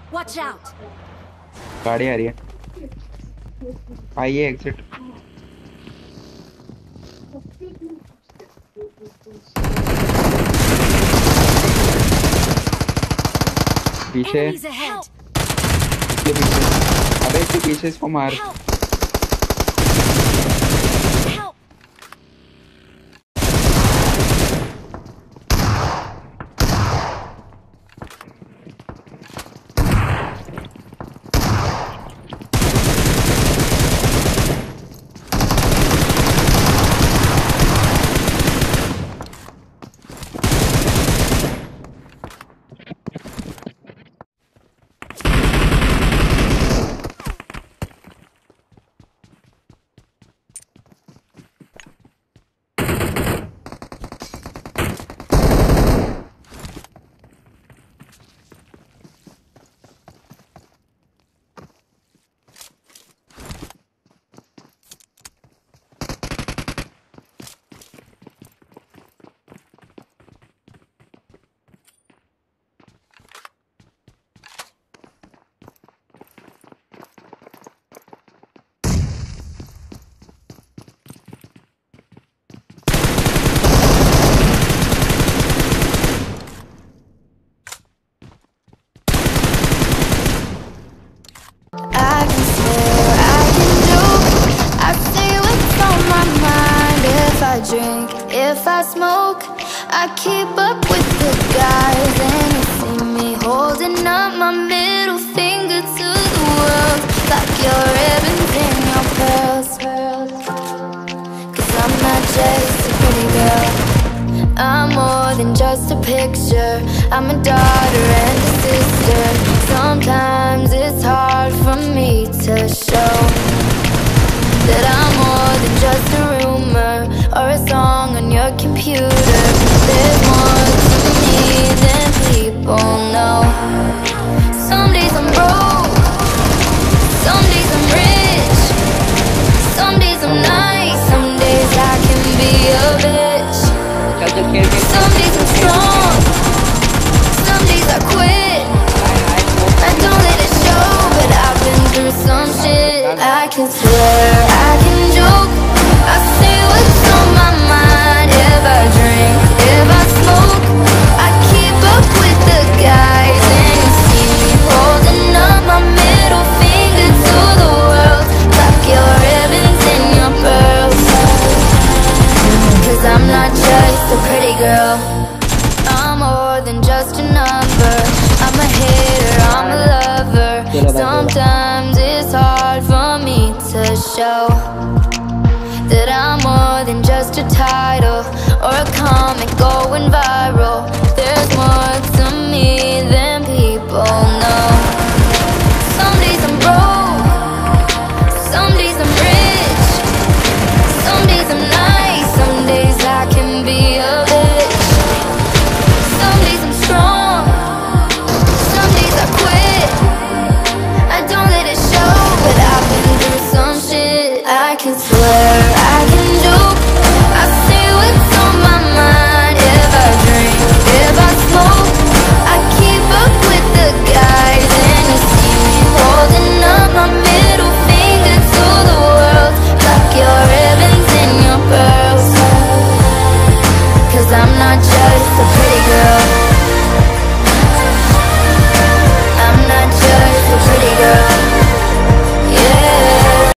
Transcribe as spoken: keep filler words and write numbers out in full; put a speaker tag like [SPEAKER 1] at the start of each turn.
[SPEAKER 1] Watch out!
[SPEAKER 2] गाड़ी आ रही है, आइए एग्जिट। पीछे
[SPEAKER 1] Enemies ahead!
[SPEAKER 2] इसके पीछे, अबे इसके पीछे इसको मार।
[SPEAKER 1] Help! Help!
[SPEAKER 3] I drink, if I smoke, I keep up with the guys. And you see me holding up my middle finger to the world, like your ribbons and your pearls. Cause I'm not just a pretty girl, I'm more than just a picture. I'm a daughter and a sister. Sometimes it's hard for me to show that I'm more than just a rumor or a song on your computer. There's more to me than people know. Some days I'm broke, some days I'm rich, some days I'm nice, some days I can be a bitch. Some days I'm strong, some days I quit. I don't let it show, but I've been through some shit. I can swear, I can joke, I say what's on my mind. If I drink, if I smoke, I keep up with the guys. And you see me holding up my middle finger to the world, like your ribbons and your pearls. Cause I'm not just a pretty girl, I'm more than just a number. I'm a hater, I'm a lover. Sometimes it's hard for me to show that I'm more than just a title or a comic going viral. There's more to me than people know. Some days I'm broke, some days I'm rich, some days I'm nice, some days I can be a bitch. Some days I'm strong, some days I quit. I don't let it show, but I've been through some shit. I can